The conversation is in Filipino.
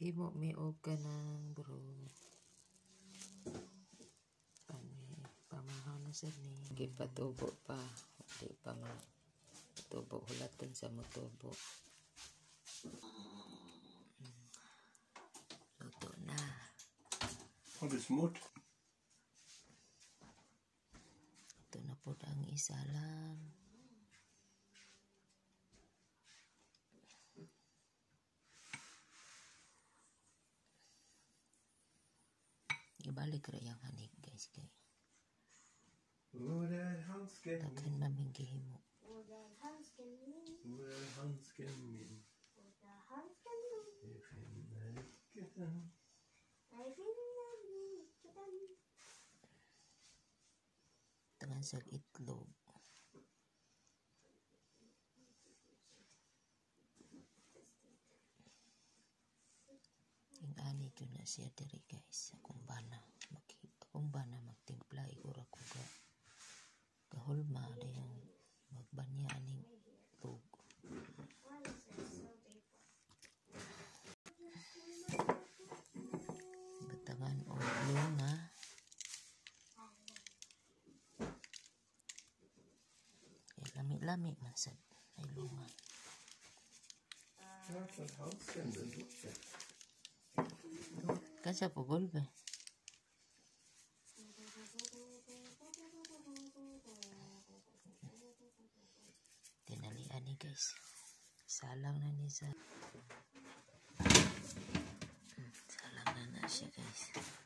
Maghimo mi og kanang bro. Pamahaw na sad ni. Gipatubo pa. Di pa matubo. Hulaton sa mutubo. Luto na. Har du smurt? Ito na po ang isa lang. Ibalik ra yung hanig guys kay. Takhan maming gihimo. Handsken min. Tangan sa itlog. Yung ani ko na siya diri guys. Akong bana magtimpla igura ko kahulma yung magbanya aning itlog. Batangan o lunga. Lami-lami man sad ay lunga. Kasa po gulbe. Tinalian ni guys. Salang na ni sa. Salang na siya guys.